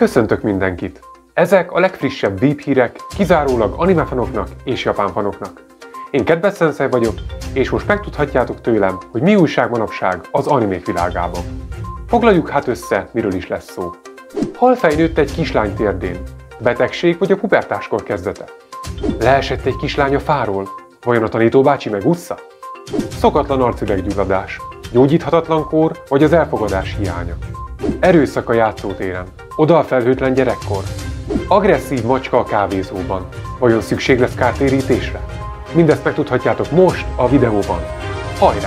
Köszöntök mindenkit! Ezek a legfrissebb víphírek kizárólag animefanoknak és japánfanoknak. Én Kedves Sensei vagyok, és most megtudhatjátok tőlem, hogy mi újság manapság az animék világában. Foglaljuk hát össze, miről is lesz szó. Halfej nőtt egy kislány térdén. Betegség vagy a pubertáskor kezdete? Leesett egy kislány a fáról? Vajon a tanítóbácsi megússza? Szokatlan arcüreggyulladás, gyógyíthatatlan kór vagy az elfogadás hiánya? Erőszak a játszótéren, oda a felhőtlen gyerekkor? Agresszív macska a kávézóban, vajon szükség lesz kártérítésre? Mindezt megtudhatjátok most a videóban. Hajrá!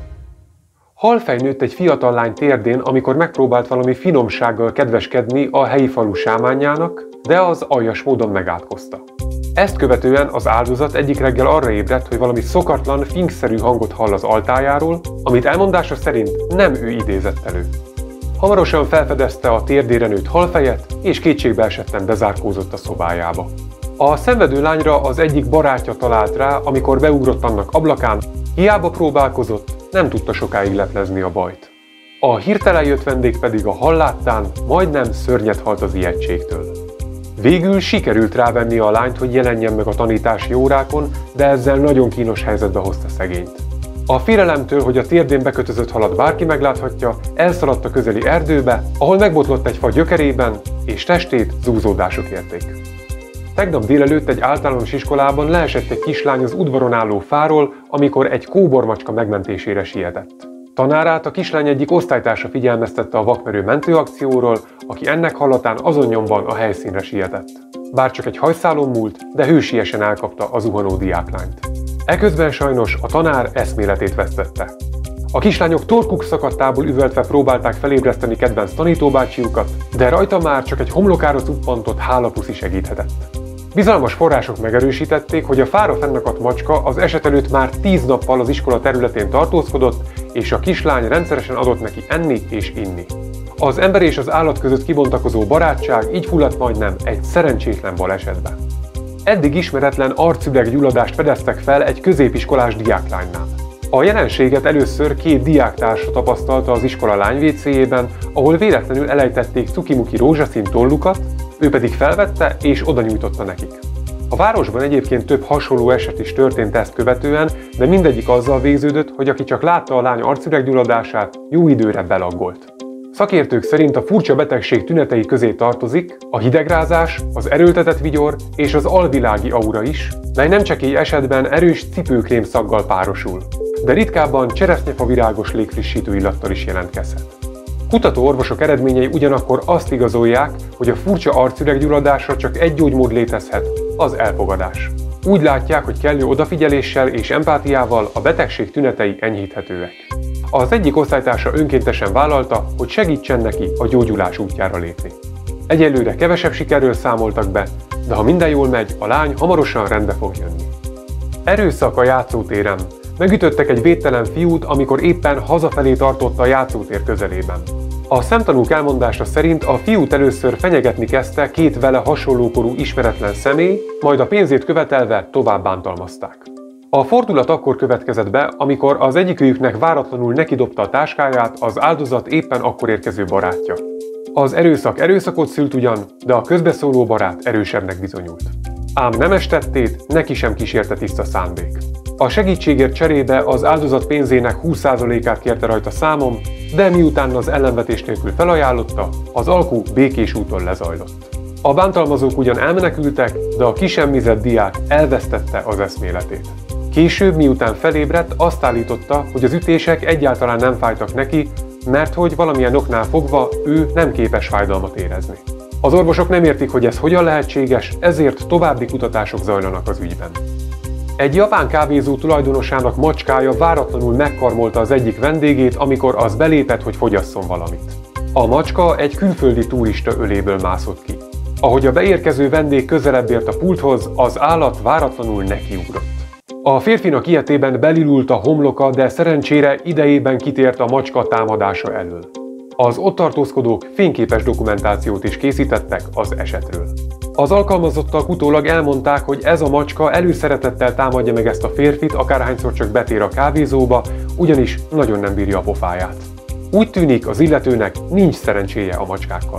Halfej nőtt egy fiatal lány térdén, amikor megpróbált valami finomsággal kedveskedni a helyi falu sámánjának, de az aljas módon megátkozta. Ezt követően az áldozat egyik reggel arra ébredt, hogy valami szokatlan, finkszerű hangot hall az altájáról, amit elmondása szerint nem ő idézett elő. Hamarosan felfedezte a térdére nőtt halfejet, és kétségbeesetten bezárkózott a szobájába. A szenvedő lányra az egyik barátja talált rá, amikor beugrott annak ablakán, hiába próbálkozott, nem tudta sokáig leplezni a bajt. A hirtelen jött vendég pedig a hal láttán majdnem szörnyet halt az ijegységtől. Végül sikerült rávenni a lányt, hogy jelenjen meg a tanítási órákon, de ezzel nagyon kínos helyzetbe hozta szegényt. A félelemtől, hogy a térdén bekötözött halat bárki megláthatja, elszaladt a közeli erdőbe, ahol megbotlott egy fa gyökerében, és testét zúzódások érték. Tegnap délelőtt egy általános iskolában leesett egy kislány az udvaron álló fáról, amikor egy kóbormacska megmentésére sietett. Tanárát a kislány egyik osztálytársa figyelmeztette a vakmerő mentőakcióról, aki ennek hallatán azon nyomban a helyszínre sietett. Bár csak egy hajszálon múlt, de hősiesen elkapta a zuhanó diáklányt. Eközben sajnos a tanár eszméletét vesztette. A kislányok torkuk szakadtából üvöltve próbálták felébreszteni kedvenc tanítóbácsiukat, de rajta már csak egy homlokára cuppantott hálapuszi segíthetett. Bizalmas források megerősítették, hogy a fára fennakadt macska az eset előtt már 10 nappal az iskola területén tartózkodott, és a kislány rendszeresen adott neki enni és inni. Az ember és az állat között kibontakozó barátság így fulladt majdnem egy szerencsétlen balesetbe. Eddig ismeretlen arcüreggyulladást fedeztek fel egy középiskolás diáklánynál. A jelenséget először 2 diáktársa tapasztalta az iskola lány-vécéjében, ahol véletlenül elejtették cukimuki rózsaszín tollukat, ő pedig felvette és oda nyújtotta nekik. A városban egyébként több hasonló eset is történt ezt követően, de mindegyik azzal végződött, hogy aki csak látta a lány arcüreggyulladását, jó időre belaggolt. Szakértők szerint a furcsa betegség tünetei közé tartozik a hidegrázás, az erőltetett vigyor és az alvilági aura is, mely nem csekély esetben erős cipőkrém szaggal párosul, de ritkábban cseresznyefavirágos légfrissítő illattal is jelentkezhet. Kutatóorvosok eredményei ugyanakkor azt igazolják, hogy a furcsa arcüreggyulladásra csak egy gyógymód létezhet, az elfogadás. Úgy látják, hogy kellő odafigyeléssel és empátiával a betegség tünetei enyhíthetőek. Az egyik osztálytársa önkéntesen vállalta, hogy segítsen neki a gyógyulás útjára lépni. Egyelőre kevesebb sikerről számoltak be, de ha minden jól megy, a lány hamarosan rendbe fog jönni. Erőszak a játszótéren. Megütöttek egy védtelen fiút, amikor éppen hazafelé tartotta a játszótér közelében. A szemtanúk elmondása szerint a fiút először fenyegetni kezdte 2 vele hasonlókorú ismeretlen személy, majd a pénzét követelve tovább bántalmazták. A fordulat akkor következett be, amikor az egyikőjüknek váratlanul nekidobta a táskáját az áldozat éppen akkor érkező barátja. Az erőszak erőszakot szült ugyan, de a közbeszóló barát erősebbnek bizonyult. Ám nemes tettét neki sem kísérte tiszta szándék. A segítségért cserébe az áldozat pénzének 20%-át kérte rajta számon, de miután az ellenvetés nélkül felajánlotta, az alkú békés úton lezajlott. A bántalmazók ugyan elmenekültek, de a kisemmizett diák elvesztette az eszméletét. Később, miután felébredt, azt állította, hogy az ütések egyáltalán nem fájtak neki, mert hogy valamilyen oknál fogva ő nem képes fájdalmat érezni. Az orvosok nem értik, hogy ez hogyan lehetséges, ezért további kutatások zajlanak az ügyben. Egy japán kávézó tulajdonosának macskája váratlanul megkarmolta az egyik vendégét, amikor az belépett, hogy fogyasszon valamit. A macska egy külföldi turista öléből mászott ki. Ahogy a beérkező vendég közelebb ért a pulthoz, az állat váratlanul nekiugrott. A férfinak ilyetében belilult a homloka, de szerencsére idejében kitért a macska támadása elől. Az ott tartózkodók fényképes dokumentációt is készítettek az esetről. Az alkalmazottak utólag elmondták, hogy ez a macska előszeretettel támadja meg ezt a férfit, akárhányszor csak betér a kávézóba, ugyanis nagyon nem bírja a pofáját. Úgy tűnik, az illetőnek nincs szerencséje a macskákkal.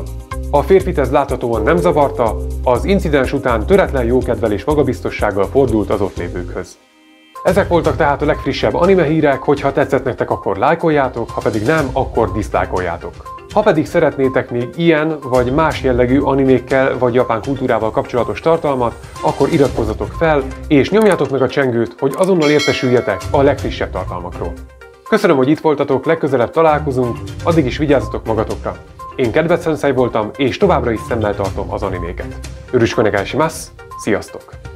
A férfit ez láthatóan nem zavarta, az incidens után töretlen jókedvel és magabiztossággal fordult az ott lévőkhöz. Ezek voltak tehát a legfrissebb anime hírek, hogyha tetszett nektek, akkor lájkoljátok, ha pedig nem, akkor diszlájkoljátok. Ha pedig szeretnétek még ilyen vagy más jellegű animékkel vagy japán kultúrával kapcsolatos tartalmat, akkor iratkozzatok fel és nyomjátok meg a csengőt, hogy azonnal értesüljetek a legfrissebb tartalmakról. Köszönöm, hogy itt voltatok, legközelebb találkozunk, addig is vigyázzatok magatokra. Én Kedved Sensei voltam, és továbbra is szemmel tartom az animéket. Örüskönek el, sziasztok!